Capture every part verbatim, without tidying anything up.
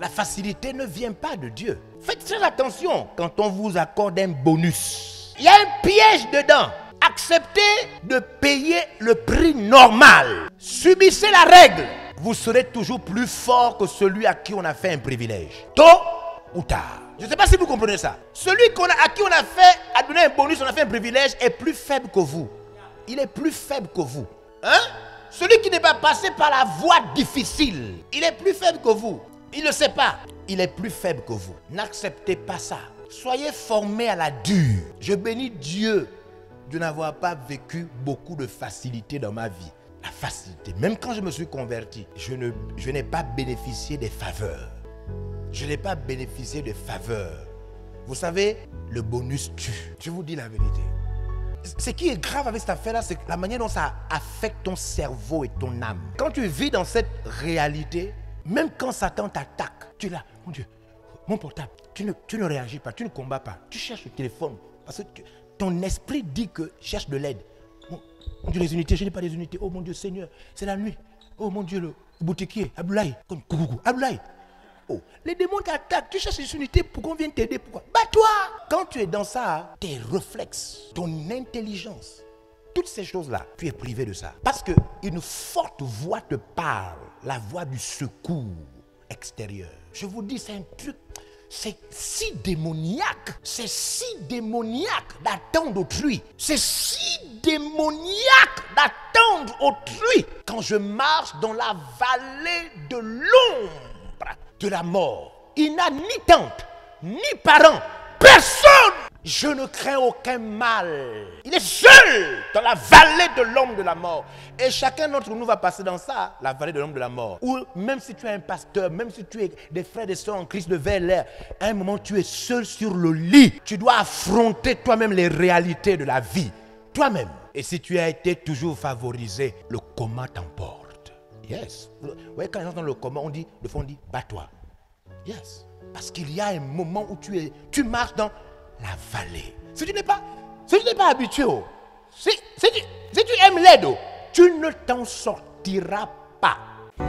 La facilité ne vient pas de Dieu. Faites très attention quand on vous accorde un bonus. Il y a un piège dedans. Acceptez de payer le prix normal. Subissez la règle. Vous serez toujours plus fort que celui à qui on a fait un privilège. Tôt ou tard. Je ne sais pas si vous comprenez ça. Celui qu'on a, à qui on a fait, a donné un bonus, on a fait un privilège, est plus faible que vous. Il est plus faible que vous. Hein? Celui qui n'est pas passé par la voie difficile, il est plus faible que vous. Il ne le sait pas. Il est plus faible que vous. N'acceptez pas ça. Soyez formés à la dure. Je bénis Dieu de n'avoir pas vécu beaucoup de facilité dans ma vie. La facilité. Même quand je me suis converti, je ne, je n'ai pas bénéficié des faveurs. Je n'ai pas bénéficié des faveurs. Vous savez, le bonus tue. Je vous dis la vérité. Ce qui est grave avec cette affaire-là, c'est la manière dont ça affecte ton cerveau et ton âme. Quand tu vis dans cette réalité, même quand Satan t'attaque, tu es là, mon Dieu, mon portable, tu ne, tu ne réagis pas, tu ne combats pas, tu cherches le téléphone. Parce que tu, ton esprit dit que cherche de l'aide. Mon, mon Dieu, les unités, je n'ai pas les unités. Oh mon Dieu, Seigneur, c'est la nuit. Oh mon Dieu, le boutiquier, Aboulaye, coucou, Aboulaye. Oh, les démons t'attaquent, tu cherches les unités pour qu'on vienne t'aider. Pourquoi? Bats-toi! Quand tu es dans ça, tes réflexes, ton intelligence, toutes ces choses-là, tu es privé de ça. Parce qu'une forte voix te parle, la voix du secours extérieur. Je vous dis, c'est un truc, c'est si démoniaque, c'est si démoniaque d'attendre autrui. C'est si démoniaque d'attendre autrui. Quand je marche dans la vallée de l'ombre de la mort, il n'a ni tante, ni parents, personne. Je ne crains aucun mal. Il est seul dans la vallée de l'ombre de la mort. Et chacun d'entre nous va passer dans ça, la vallée de l'ombre de la mort. Ou même si tu es un pasteur, même si tu es des frères et des sœurs en Christ de vers l'air, à un moment tu es seul sur le lit. Tu dois affronter toi-même les réalités de la vie. Toi-même. Et si tu as été toujours favorisé, le coma t'emporte. Yes. Vous voyez, quand les gens entendent le coma, on dit, de fond, on dit, bats-toi. Yes. Parce qu'il y a un moment où tu es, tu marches dans la vallée. Si tu n'es pas, si tu n'es pas habitué, oh, si, si, tu, si tu aimes l'aide, oh, tu ne t'en sortiras pas.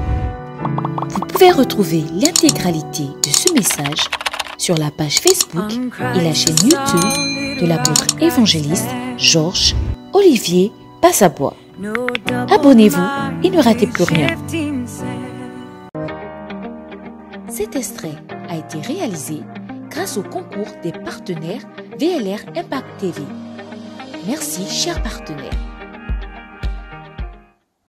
Vous pouvez retrouver l'intégralité de ce message sur la page Facebook et la chaîne YouTube de l'apôtre évangéliste Georges Olivier Passabois. Abonnez-vous et ne ratez plus rien. Cet extrait a été réalisé grâce au concours des partenaires V L R Impact T V. Merci, chers partenaires.